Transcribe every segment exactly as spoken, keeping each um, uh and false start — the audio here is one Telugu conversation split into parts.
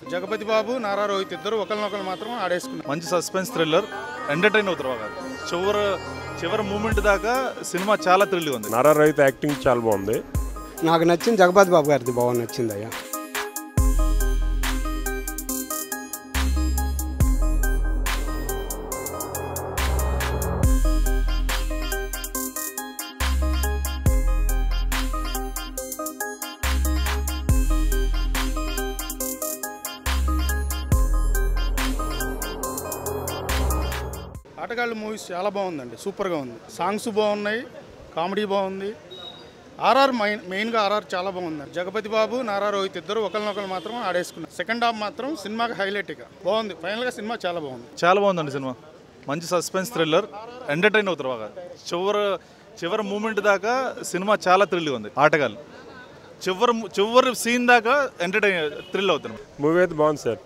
జగపతి బాబు నారా రోహిత్ ఇద్దరు ఒకరినొకరు మాత్రం ఆడేసుకున్నారు. మంచి సస్పెన్స్ థ్రిల్లర్, ఎంటర్టైన్ అవుతారు బాగా. చివరి చివరి మూమెంట్ దాకా సినిమా చాలా థ్రిల్గా ఉంది. నారా రోహిత్ యాక్టింగ్ చాలా బాగుంది. నాకు నచ్చింది జగపతి బాబు గారిది బాగా నచ్చింది అయ్యా. ఆటగాళ్ళు మూవీస్ చాలా బాగుందండి, సూపర్గా ఉంది. సాంగ్స్ బాగున్నాయి, కామెడీ బాగుంది. ఆర్ఆర్ మెయిన్ మెయిన్గా ఆర్ఆర్ చాలా బాగుంది. జగపతి బాబు నారా రోహిత్ ఇద్దరు ఒకరినొకరు మాత్రం ఆడేసుకున్నారు. సెకండ్ హాఫ్ మాత్రం సినిమాకి హైలైట్గా బాగుంది. ఫైనల్గా సినిమా చాలా బాగుంది. చాలా బాగుందండి సినిమా. మంచి సస్పెన్స్ థ్రిల్లర్, ఎంటర్టైన్ అవుతారు బాగా. చివరి చివరి మూమెంట్ దాకా సినిమా చాలా థ్రిల్గా ఉంది. ఆటగాళ్ళు చివరి చివరి సీన్ దాకా ఎంటర్టైన్ థ్రిల్ అవుతుంది. మూవీ అయితే బాగుంది సార్.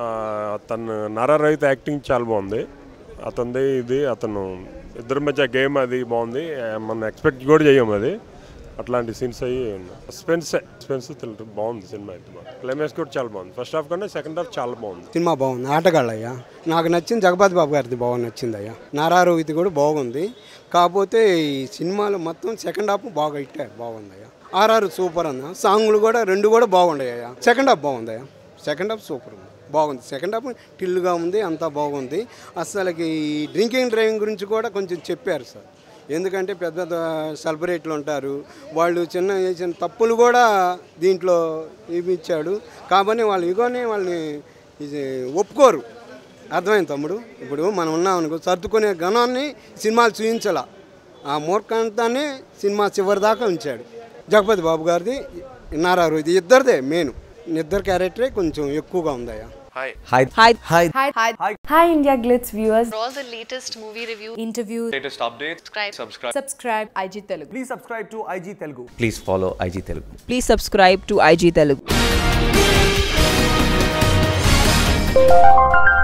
తను నారా రోహిత్ యాక్టింగ్ చాలా బాగుంది. అతనిది ఇది అతను ఇద్దరి మధ్య గేమ్ అది బాగుంది. మనం ఎక్స్పెక్ట్ కూడా చేయము అది అట్లాంటి సీన్స్ అయ్యి. సస్పెన్స్ సస్పెన్స్ థ్రిల్లర్ బాగుంది సినిమా అయితే. క్లైమాక్స్ కూడా చాలా బాగుంది. ఫస్ట్ హాఫ్ కన్నా సెకండ్ హాఫ్ చాలా బాగుంది. సినిమా బాగుంది. ఆటగాళ్ళయ్యా నాకు నచ్చింది జగపతి బాబు గారిది బాగా నచ్చింది అయ్యా. నారా రోహిత్ కూడా బాగుంది. కాకపోతే ఈ సినిమాలో మొత్తం సెకండ్ హాఫ్ బాగా ఇట్టారు, బాగుంది అయ్యా. ఆర్ఆర్ సూపర్ అన్న. సాంగ్లు కూడా రెండు కూడా బాగుంటాయి అయ్యా. సెకండ్ హాఫ్ బాగుంది అయ్యా. సెకండ్ హాఫ్ సూపర్ ఉంది, బాగుంది. సెకండ్ హాఫ్ టిల్లుగా ఉంది, అంతా బాగుంది. అసలుకి డ్రింకింగ్ డ్రైవింగ్ గురించి కూడా కొంచెం చెప్పారు సార్. ఎందుకంటే పెద్ద పెద్ద సెలబ్రిటీలు ఉంటారు, వాళ్ళు చిన్న చిన్న తప్పులు కూడా దీంట్లో ఇచ్చాడు. కాబట్టి వాళ్ళు ఇగోని వాళ్ళని ఇది ఒప్పుకోరు. అర్థమైంది తమ్ముడు. ఇప్పుడు మనం ఉన్నాం అనుకో, సర్దుకునే గణాన్ని సినిమాలు చూపించాల. ఆ మూర్ఖంతాన్ని సినిమా చివరి దాకా ఉంచాడు. జగపతి బాబు గారిది నారా రోహిత్ ఇద్దరిదే మెయిన్. ఇద్దరు క్యారెక్టరే కొంచెం ఎక్కువగా ఉందయ్యా. Hi. Hi. Hi. Hi. Hi. Hi. Hi. Hi India Glitz viewers. For all the latest movie review, Interviews, Latest updates. subscribe. Subscribe. subscribe I G Telugu. Please subscribe to I G Telugu. Please follow I G Telugu. Please subscribe to I G Telugu.